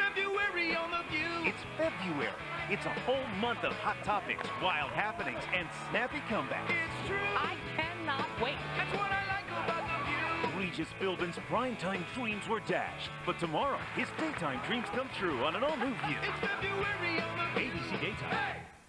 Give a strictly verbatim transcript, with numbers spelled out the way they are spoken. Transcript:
February on The View. It's February. It's a whole month of hot topics, wild happenings, and snappy comebacks. It's true. I cannot wait. That's what I like about The View. Regis Philbin's primetime dreams were dashed, but tomorrow his daytime dreams come true on an all-new View. It's February on The View. A B C Daytime. Hey!